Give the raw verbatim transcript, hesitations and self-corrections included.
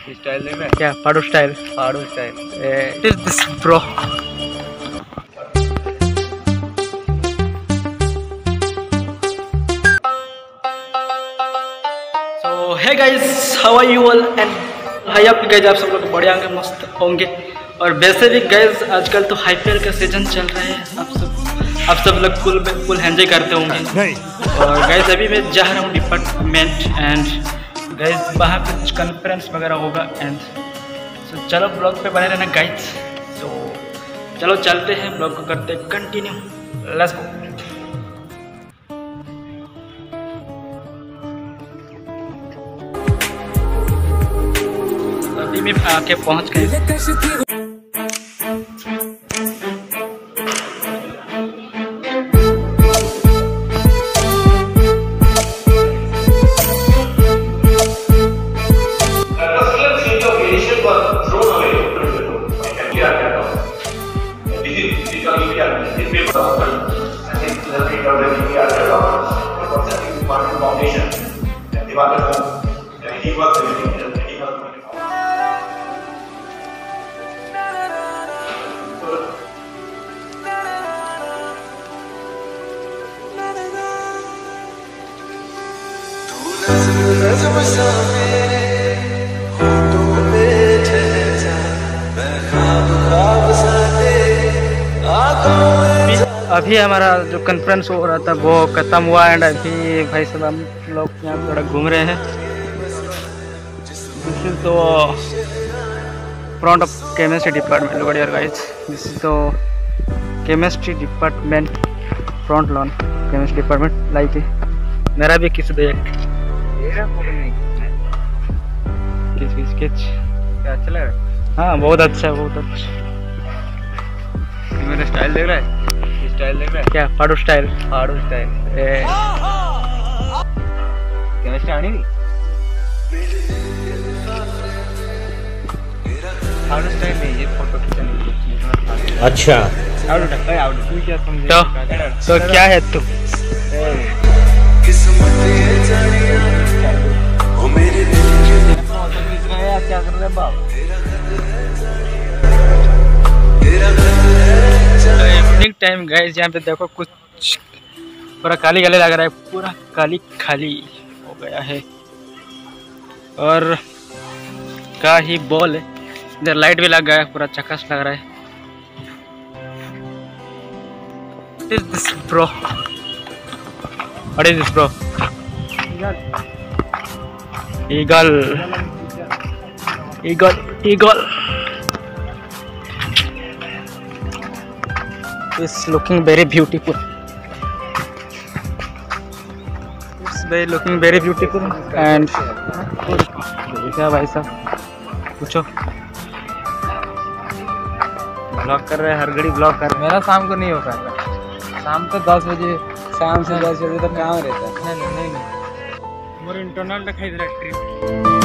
Style देख रहा है क्या? पाडू स्टाइल। पाडू style. It is this bro. So hey guys, how are you all and hi up guys, आप सब लोग बढ़िया होंगे, मस्त होंगे। और वैसे भी गाइस आजकल तो आईपीएल का सीजन चल रहा है, आप सब आप सब लोग फुल फुल एंजॉय करते होंगे। और गाइस अभी मैं जा रहा हूँ डिपार्टमेंट एंड गाइस वहाँ पे कुछ कॉन्फ्रेंस वगैरह होगा एंड सो चलो ब्लॉग पे बने रहना गाइस। सो चलो चलते हैं, ब्लॉग को करते हैं कंटिन्यू, लेट्स गो। अभी मैं आके पहुँच गए। अभी हमारा जो कॉन्फ्रेंस हो रहा था वो खत्म हुआ एंड अभी भाई साहब हम लोग यहाँ थोड़ा घूम रहे हैं। This is the front of chemistry department. Look at your guys, this is the chemistry department front lawn chemistry department. Like मेरा भी किस देख किस स्केच क्या अच्छा लग रहा है? हाँ बहुत अच्छा, बहुत अच्छा। मेरा स्टाइल देख रहा है स्टाइल देख रहा है क्या? पाडू स्टाइल। पाडू स्टाइल। केमिस्ट्री आनी नहीं? पाडू स्टाइल नहीं, ये फोटो खींचने। अच्छा आउट है आउट। तू क्या समझे? तो, तो क्या है तू? क्या कर रहे बाप? इवनिंग टाइम गाइस, यहाँ पे देखो कुछ पूरा काली काली लग रहा है, पूरा काली खाली हो गया है और का ही बॉल है। इधर लाइट भी लग गया है, पूरा चकास लग रहा है। What is this bro? What is this bro? Eagle. Eagle. Eagle. It's looking very beautiful. It's very looking very beautiful and क्या भाई साहब पूछो। ब्लॉग कर रहे हैं, हर घड़ी ब्लॉग कर रहे हैं। मेरा शाम को नहीं हो पाएगा, शाम को दस बजे शाम से दस बजे तक काम रहता है। नहीं नहीं नहीं, मोर इंटरनल दिखाई दे रहा है ट्रिप।